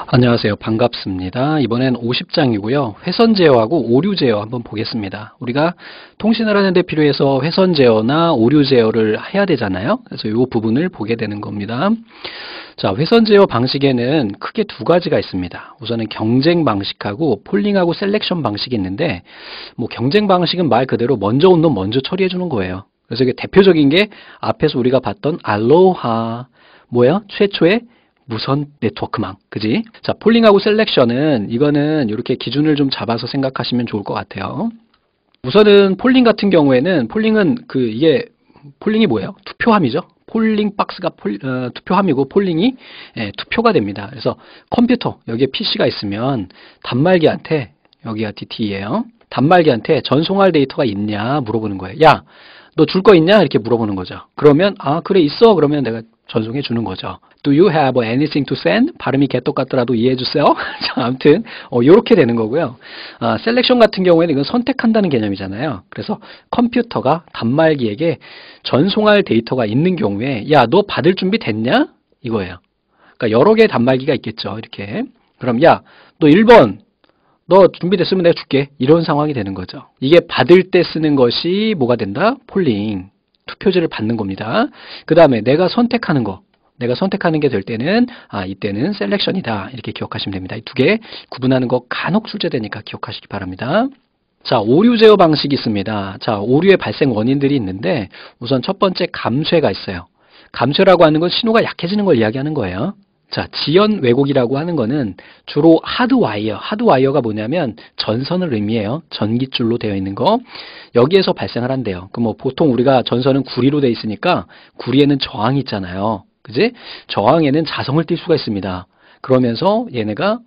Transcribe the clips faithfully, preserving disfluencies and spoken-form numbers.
안녕하세요. 반갑습니다. 이번엔 오십 장이고요. 회선 제어하고 오류 제어 한번 보겠습니다. 우리가 통신을 하는데 필요해서 회선 제어나 오류 제어를 해야 되잖아요. 그래서 이 부분을 보게 되는 겁니다. 자, 회선 제어 방식에는 크게 두 가지가 있습니다. 우선은 경쟁 방식하고 폴링하고 셀렉션 방식이 있는데, 뭐 경쟁 방식은 말 그대로 먼저 온 놈 먼저 처리해 주는 거예요. 그래서 이게 대표적인 게 앞에서 우리가 봤던 알로하, 뭐야? 최초의 무선 네트워크망, 그지? 자, 폴링하고 셀렉션은 이거는 이렇게 기준을 좀 잡아서 생각하시면 좋을 것 같아요. 우선은 폴링 같은 경우에는 폴링은 그 이게 폴링이 뭐예요? 투표함이죠. 폴링 박스가 폴, 어, 투표함이고 폴링이 예, 투표가 됩니다. 그래서 컴퓨터 여기에 피씨가 있으면 단말기한테 여기가 디티이예요. 단말기한테 전송할 데이터가 있냐 물어보는 거예요. 야, 너 줄 거 있냐? 이렇게 물어보는 거죠. 그러면 아 그래 있어. 그러면 내가 전송해 주는 거죠. Do you have anything to send? 발음이 개똑같더라도 이해해 주세요. 자, 아무튼 어, 이렇게 되는 거고요. 아, 셀렉션 같은 경우에는 이건 선택한다는 개념이잖아요. 그래서 컴퓨터가 단말기에게 전송할 데이터가 있는 경우에 야, 너 받을 준비 됐냐? 이거예요. 그러니까 여러 개의 단말기가 있겠죠. 이렇게. 그럼 야, 너 일 번 너 준비됐으면 내가 줄게. 이런 상황이 되는 거죠. 이게 받을 때 쓰는 것이 뭐가 된다? 폴링. 투표지를 받는 겁니다. 그 다음에 내가 선택하는 거. 내가 선택하는 게 될 때는 아 이때는 셀렉션이다. 이렇게 기억하시면 됩니다. 이 두 개 구분하는 거 간혹 출제되니까 기억하시기 바랍니다. 자, 오류 제어 방식이 있습니다. 자, 오류의 발생 원인들이 있는데 우선 첫 번째 감쇄가 있어요. 감쇄라고 하는 건 신호가 약해지는 걸 이야기하는 거예요. 자, 지연 왜곡이라고 하는 거는 주로 하드와이어, 하드와이어가 뭐냐면 전선을 의미해요. 전기줄로 되어 있는 거. 여기에서 발생을 한대요. 그럼 뭐 보통 우리가 전선은 구리로 되어 있으니까 구리에는 저항이 있잖아요. 그지? 저항에는 자성을 띌 수가 있습니다. 그러면서 얘네가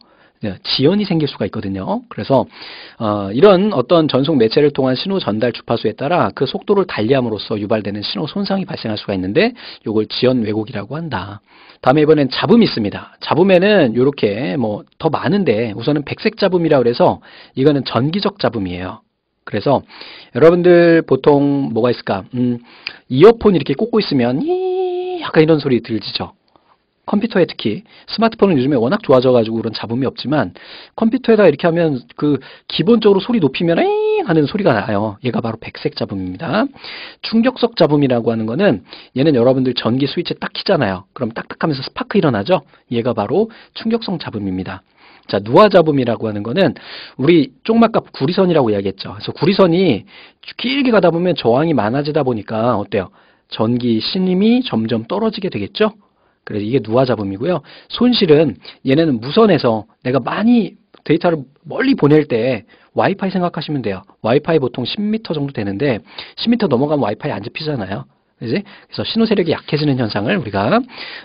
지연이 생길 수가 있거든요. 그래서 어, 이런 어떤 전송 매체를 통한 신호 전달 주파수에 따라 그 속도를 달리함으로써 유발되는 신호 손상이 발생할 수가 있는데 이걸 지연 왜곡이라고 한다. 다음에 이번엔 잡음이 있습니다. 잡음에는 이렇게 뭐 더 많은데 우선은 백색 잡음이라고 해서 이거는 전기적 잡음이에요. 그래서 여러분들 보통 뭐가 있을까? 음, 이어폰 이렇게 꽂고 있으면 이 약간 이런 소리 들리죠. 컴퓨터에 특히 스마트폰은 요즘에 워낙 좋아져가지고 그런 잡음이 없지만 컴퓨터에다 이렇게 하면 그 기본적으로 소리 높이면 에잉 하는 소리가 나요. 얘가 바로 백색 잡음입니다. 충격적 잡음이라고 하는 거는 얘는 여러분들 전기 스위치 딱 켜잖아요. 그럼 딱딱하면서 스파크 일어나죠. 얘가 바로 충격성 잡음입니다. 자, 누화 잡음이라고 하는 거는 우리 쪽막갑 구리선이라고 이야기했죠. 그래서 구리선이 길게 가다 보면 저항이 많아지다 보니까 어때요? 전기 신임이 점점 떨어지게 되겠죠. 그래서 이게 누화 잡음이고요. 손실은 얘네는 무선에서 내가 많이 데이터를 멀리 보낼 때 와이파이 생각하시면 돼요. 와이파이 보통 십 미터 정도 되는데 십 미터 넘어가면 와이파이 안 잡히잖아요. 그지? 그래서 신호 세력이 약해지는 현상을 우리가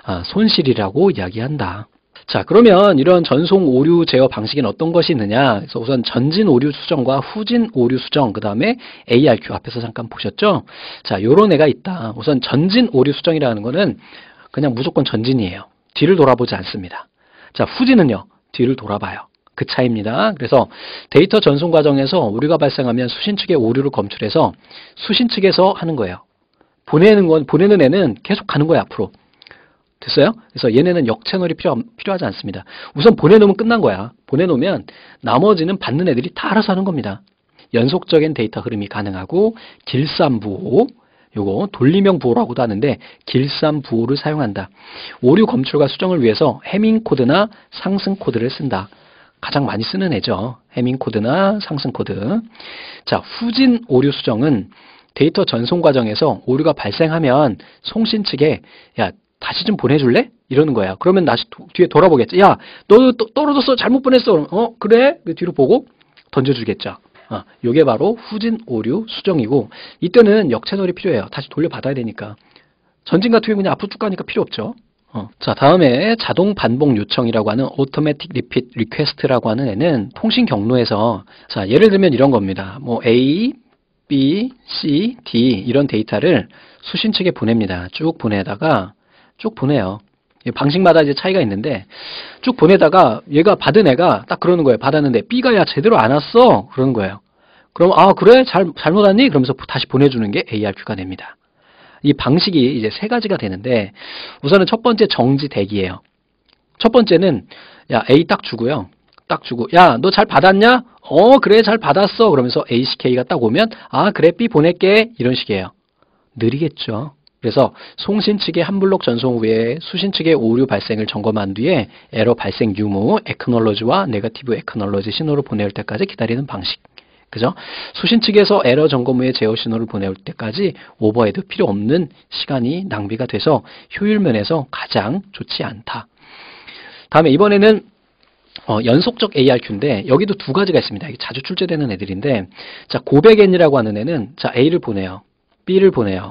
손실이라고 이야기한다. 자, 그러면 이런 전송 오류 제어 방식에는 어떤 것이 있느냐? 그래서 우선 전진 오류 수정과 후진 오류 수정, 그 다음에 에이알큐 앞에서 잠깐 보셨죠? 자, 요런 애가 있다. 우선 전진 오류 수정이라는 거는 그냥 무조건 전진이에요. 뒤를 돌아보지 않습니다. 자, 후진은요. 뒤를 돌아봐요. 그 차이입니다. 그래서 데이터 전송 과정에서 오류가 발생하면 수신 측의 오류를 검출해서 수신 측에서 하는 거예요. 보내는 건 보내는 애는 계속 가는 거예요. 앞으로. 됐어요? 그래서 얘네는 역채널이 필요, 필요하지 않습니다. 우선 보내놓으면 끝난 거야. 보내놓으면 나머지는 받는 애들이 다 알아서 하는 겁니다. 연속적인 데이터 흐름이 가능하고 길쌈부호, 요거 돌리명 부호라고도 하는데 길쌈 부호를 사용한다. 오류 검출과 수정을 위해서 해밍 코드나 상승 코드를 쓴다. 가장 많이 쓰는 애죠. 해밍 코드나 상승 코드. 자, 후진 오류 수정은 데이터 전송 과정에서 오류가 발생하면 송신 측에 야 다시 좀 보내줄래? 이러는 거야. 그러면 다시 뒤에 돌아보겠지. 야, 너 떨어졌어. 잘못 보냈어. 어, 그래? 뒤로 보고 던져주겠죠. 아, 요게 바로 후진 오류 수정이고 이때는 역채널이 필요해요. 다시 돌려받아야 되니까. 전진 같은 경우는 그냥 앞으로 쭉 가니까 필요 없죠. 어. 자, 다음에 자동 반복 요청이라고 하는 Automatic Repeat Request라고 하는 애는 통신 경로에서 자, 예를 들면 이런 겁니다. 뭐 A, B, C, D 이런 데이터를 수신 측에 보냅니다. 쭉 보내다가 쭉 보내요. 방식마다 이제 차이가 있는데 쭉 보내다가 얘가 받은 애가 딱 그러는 거예요. 받았는데 B가 야 제대로 안 왔어 그러는 거예요. 그럼 아 그래 잘 잘못 왔니? 그러면서 다시 보내주는 게 에이알큐가 됩니다. 이 방식이 이제 세 가지가 되는데 우선은 첫 번째 정지 대기예요. 첫 번째는 야, A 딱 주고요. 딱 주고, 야, 너 잘 받았냐? 어, 그래, 잘 받았어. 그러면서 에이씨케이가 딱 오면, 아, 그래, B 보낼게. 이런 식이에요. 느리겠죠. 그래서 송신 측의 한 블록 전송 후에 수신 측의 오류 발생을 점검한 뒤에 에러 발생 유무, acknowledge와 네거티브 acknowledge 신호를 보낼 때까지 기다리는 방식. 그죠? 수신 측에서 에러 점검 후에 제어 신호를 보낼 때까지 오버헤드 필요 없는 시간이 낭비가 돼서 효율 면에서 가장 좋지 않다. 다음에 이번에는 어, 연속적 에이알큐인데 여기도 두 가지가 있습니다. 이게 자주 출제되는 애들인데, 자, 고백N이라고 하는 애는 자, A를 보내요. B를 보내요.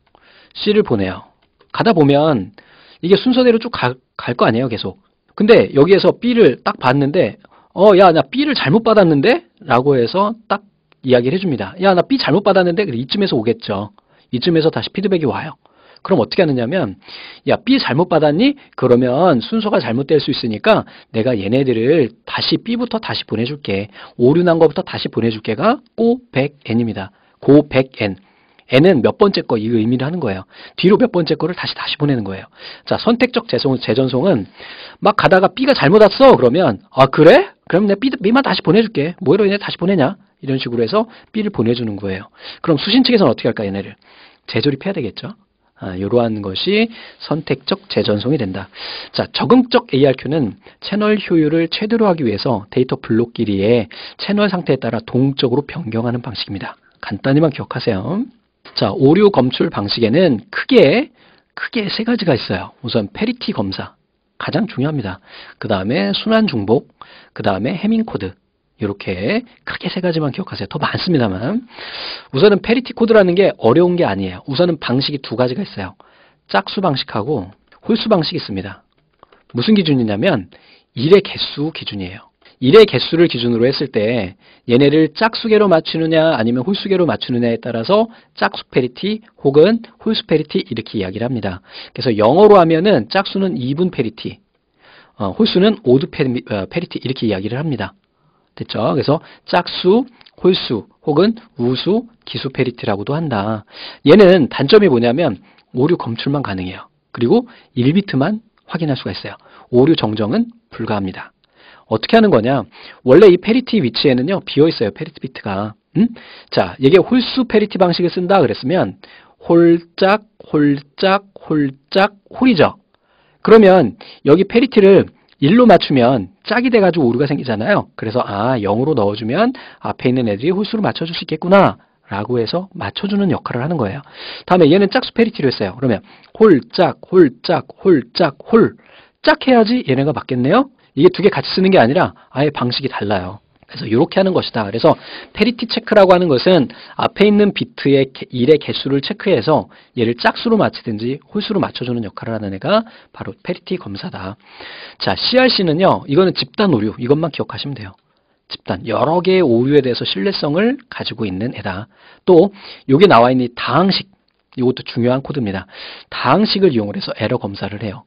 C를 보내요. 가다 보면 이게 순서대로 쭉 갈 거 아니에요, 계속. 근데 여기에서 B를 딱 봤는데, 어, 야, 나 B를 잘못 받았는데? 라고 해서 딱 이야기를 해줍니다. 야, 나 B 잘못 받았는데? 이쯤에서 오겠죠. 이쯤에서 다시 피드백이 와요. 그럼 어떻게 하느냐면, 야, B 잘못 받았니? 그러면 순서가 잘못될 수 있으니까 내가 얘네들을 다시 B부터 다시 보내줄게. 오류 난 거부터 다시 보내줄게가 고백N입니다. 고백N. N은 몇 번째 거 이 의미를 하는 거예요. 뒤로 몇 번째 거를 다시 다시 보내는 거예요. 자, 선택적 재송, 재전송은 막 가다가 B가 잘못 왔어. 그러면 아, 그래? 그럼 내가 B, B만 다시 보내줄게. 뭐로 얘네 다시 보내냐? 이런 식으로 해서 B를 보내주는 거예요. 그럼 수신 측에서는 어떻게 할까, 얘네를? 재조립해야 되겠죠. 아, 이러한 것이 선택적 재전송이 된다. 자, 적응적 에이알큐는 채널 효율을 최대로 하기 위해서 데이터 블록끼리의 채널 상태에 따라 동적으로 변경하는 방식입니다. 간단히만 기억하세요. 자, 오류 검출 방식에는 크게 크게 세 가지가 있어요. 우선 페리티 검사, 가장 중요합니다. 그 다음에 순환 중복, 그 다음에 해밍 코드. 이렇게 크게 세 가지만 기억하세요. 더 많습니다만, 우선은 페리티 코드라는 게 어려운 게 아니에요. 우선은 방식이 두 가지가 있어요. 짝수 방식하고 홀수 방식이 있습니다. 무슨 기준이냐면 일의 개수 기준이에요. 일의 개수를 기준으로 했을 때 얘네를 짝수계로 맞추느냐 아니면 홀수계로 맞추느냐에 따라서 짝수 페리티 혹은 홀수 페리티 이렇게 이야기를 합니다. 그래서 영어로 하면은 짝수는 이분 페리티, 어, 홀수는 오드 페리, 어, 페리티 이렇게 이야기를 합니다. 됐죠? 그래서 짝수, 홀수 혹은 우수, 기수 페리티라고도 한다. 얘는 단점이 뭐냐면 오류 검출만 가능해요. 그리고 일 비트만 확인할 수가 있어요. 오류 정정은 불가합니다. 어떻게 하는 거냐? 원래 이 페리티 위치에는요, 비어 있어요. 페리티 비트가. 음? 자, 이게 홀수 페리티 방식을 쓴다 그랬으면 홀짝, 홀짝, 홀짝, 홀이죠. 그러면 여기 페리티를 일로 맞추면 짝이 돼가지고 오류가 생기잖아요. 그래서 아, 영으로 넣어주면 앞에 있는 애들이 홀수로 맞춰줄 수 있겠구나 라고 해서 맞춰주는 역할을 하는 거예요. 다음에 얘는 짝수 페리티로 했어요. 그러면 홀짝, 홀짝, 홀짝, 홀. 짝 해야지 얘네가 맞겠네요. 이게 두 개 같이 쓰는 게 아니라 아예 방식이 달라요. 그래서 이렇게 하는 것이다. 그래서 페리티 체크라고 하는 것은 앞에 있는 비트의 일의 개수를 체크해서 얘를 짝수로 맞추든지 홀수로 맞춰주는 역할을 하는 애가 바로 페리티 검사다. 자, 씨알씨는요. 이거는 집단 오류. 이것만 기억하시면 돼요. 집단. 여러 개의 오류에 대해서 신뢰성을 가지고 있는 애다. 또 여기 나와 있는 이 다항식. 이것도 중요한 코드입니다. 다항식을 이용을 해서 에러 검사를 해요.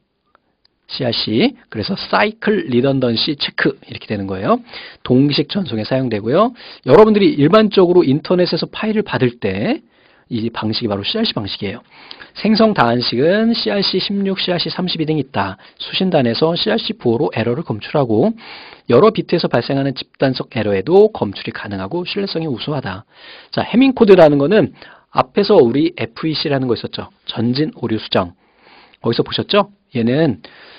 씨알씨, 그래서 사이클 리던던시 체크 이렇게 되는 거예요. 동기식 전송에 사용되고요. 여러분들이 일반적으로 인터넷에서 파일을 받을 때 이 방식이 바로 씨알씨 방식이에요. 생성 다항식은 씨알씨 십육, 씨알씨 삼십이 등이 있다. 수신단에서 씨알씨 구호로 에러를 검출하고 여러 비트에서 발생하는 집단적 에러에도 검출이 가능하고 신뢰성이 우수하다. 자, 해밍 코드라는 거는 앞에서 우리 에프이씨라는 거 있었죠. 전진 오류 수정. 거기서 보셨죠? 얘는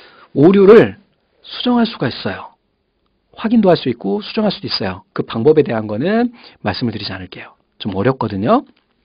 오류를 수정할 수가 있어요. 확인도 할 수 있고 수정할 수도 있어요. 그 방법에 대한 거는 말씀을 드리지 않을게요. 좀 어렵거든요.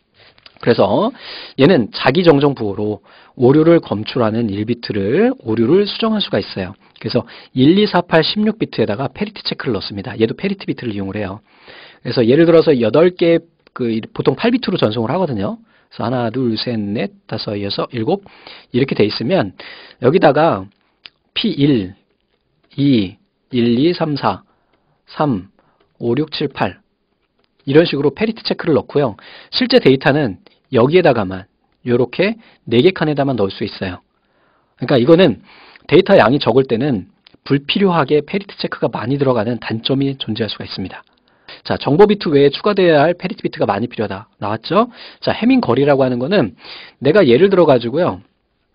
그래서 얘는 자기 정정 부호로 오류를 검출하는 일 비트를 오류를 수정할 수가 있어요. 그래서 일, 이, 사, 팔, 십육 비트에다가 페리티 체크를 넣습니다. 얘도 페리티 비트를 이용을 해요. 그래서 예를 들어서 여덟 개, 그 보통 팔 비트로 전송을 하거든요. 그래서 하나, 둘, 셋, 넷, 다섯, 여섯, 일곱 이렇게 돼 있으면 여기다가 피 일, 이, 일, 이, 삼, 사, 삼, 오, 육, 칠, 팔 이런 식으로 페리티 체크를 넣고요. 실제 데이터는 여기에다가만 이렇게 네 개 칸에다만 넣을 수 있어요. 그러니까 이거는 데이터 양이 적을 때는 불필요하게 페리티 체크가 많이 들어가는 단점이 존재할 수가 있습니다. 자, 정보 비트 외에 추가되어야 할 페리티 비트가 많이 필요하다. 나왔죠? 자, 해밍 거리라고 하는 거는 내가 예를 들어 가지고요.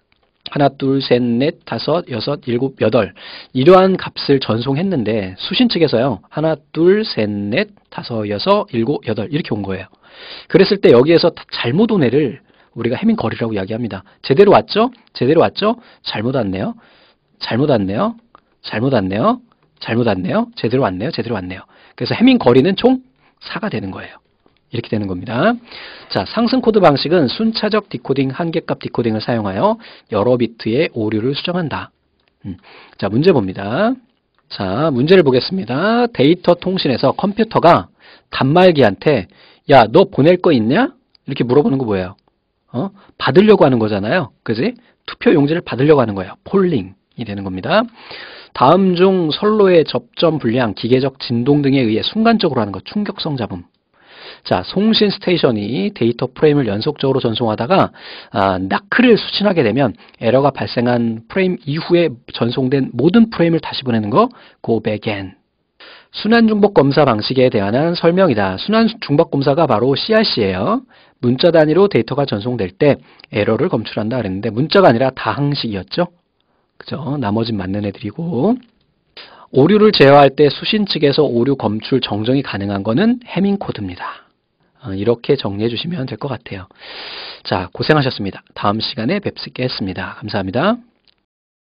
하나, 둘, 셋, 넷, 다섯, 여섯, 일곱, 여덟 이러한 값을 전송했는데 수신 측에서요. 하나, 둘, 셋, 넷, 다섯, 여섯, 일곱, 여덟 이렇게 온 거예요. 그랬을 때 여기에서 잘못 온 애를 우리가 해밍 거리라고 이야기합니다. 제대로 왔죠? 제대로 왔죠? 잘못 왔네요. 잘못 왔네요. 잘못 왔네요. 잘못 왔네요. 제대로 왔네요. 제대로 왔네요. 그래서 해밍 거리는 총 사가 되는 거예요. 이렇게 되는 겁니다. 자, 상승 코드 방식은 순차적 디코딩, 한계값 디코딩을 사용하여 여러 비트의 오류를 수정한다. 음, 자, 문제 봅니다. 자, 문제를 보겠습니다. 데이터 통신에서 컴퓨터가 단말기한테 야, 너 보낼 거 있냐? 이렇게 물어보는 거 뭐예요? 어? 받으려고 하는 거잖아요. 그지? 투표 용지를 받으려고 하는 거예요. 폴링이 되는 겁니다. 다음 중 선로의 접점 불량, 기계적 진동 등에 의해 순간적으로 하는 것, 충격성 잡음. 자, 송신 스테이션이 데이터 프레임을 연속적으로 전송하다가 아, 나크를 수신하게 되면 에러가 발생한 프레임 이후에 전송된 모든 프레임을 다시 보내는 거 go back again. 순환 중복 검사 방식에 대한 설명이다. 순환 중복 검사가 바로 씨알씨예요. 문자 단위로 데이터가 전송될 때 에러를 검출한다 그랬는데 문자가 아니라 다항식이었죠. 그죠? 나머진 맞는 애들이고. 오류를 제어할 때 수신 측에서 오류 검출 정정이 가능한 거는 해밍 코드입니다. 이렇게 정리해 주시면 될 것 같아요. 자, 고생하셨습니다. 다음 시간에 뵙겠습니다. 감사합니다.